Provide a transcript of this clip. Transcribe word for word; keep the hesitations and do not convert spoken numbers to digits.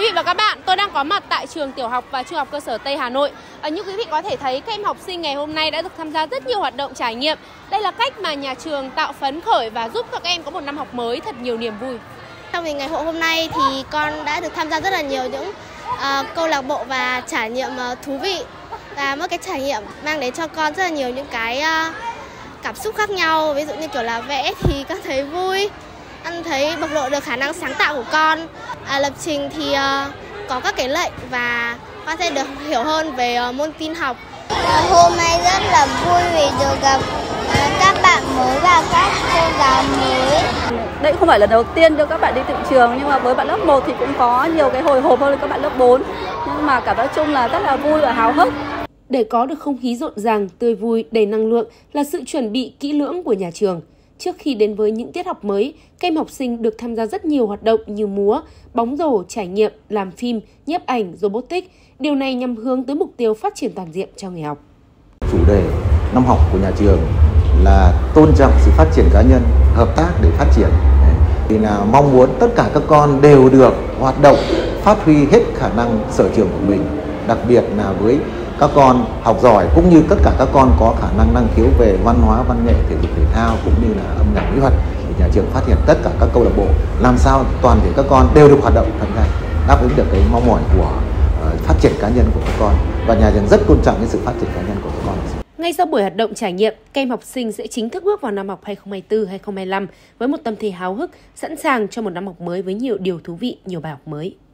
vị và các bạn, tôi đang có mặt tại trường tiểu học và trung học cơ sở Tây Hà Nội. À, như quý vị có thể thấy, các em học sinh ngày hôm nay đã được tham gia rất nhiều hoạt động trải nghiệm. Đây là cách mà nhà trường tạo phấn khởi và giúp các em có một năm học mới thật nhiều niềm vui. Trong ngày hội hôm nay thì con đã được tham gia rất là nhiều những uh, câu lạc bộ và trải nghiệm uh, thú vị. Và mỗi cái trải nghiệm mang đến cho con rất là nhiều những cái uh, cảm xúc khác nhau. Ví dụ như kiểu là vẽ thì con thấy vui, con thấy bộc lộ được khả năng sáng tạo của con. À, lập trình thì uh, có các cái lệnh và con sẽ được hiểu hơn về uh, môn tin học. Hôm nay rất là vui vì được gặp các bạn mới và các cô giáo mới. Đây không phải là đầu tiên đưa các bạn đi tự trường, nhưng mà với bạn lớp một thì cũng có nhiều cái hồi hộp hơn các bạn lớp bốn. Nhưng mà cả nói chung là rất là vui và háo hức. Để có được không khí rộn ràng, tươi vui, đầy năng lượng là sự chuẩn bị kỹ lưỡng của nhà trường. Trước khi đến với những tiết học mới, các em học sinh được tham gia rất nhiều hoạt động như múa, bóng rổ, trải nghiệm, làm phim, nhiếp ảnh, robotics. Điều này nhằm hướng tới mục tiêu phát triển toàn diện cho người học. Chủ đề năm học của nhà trường là tôn trọng sự phát triển cá nhân, hợp tác để phát triển. Thì là mong muốn tất cả các con đều được hoạt động, phát huy hết khả năng sở trường của mình. Đặc biệt là với các con học giỏi cũng như tất cả các con có khả năng năng khiếu về văn hóa, văn nghệ, thể dục thể thao cũng như là âm nhạc mỹ thuật, thì nhà trường phát hiện tất cả các câu lạc bộ làm sao toàn thể các con đều được hoạt động tham gia, đáp ứng được cái mong mỏi của uh, phát triển cá nhân của các con, và nhà trường rất tôn trọng cái sự phát triển cá nhân của các con. Ngay sau buổi hoạt động trải nghiệm, các em học sinh sẽ chính thức bước vào năm học hai không hai tư hai không hai lăm với một tâm thế háo hức, sẵn sàng cho một năm học mới với nhiều điều thú vị, nhiều bài học mới.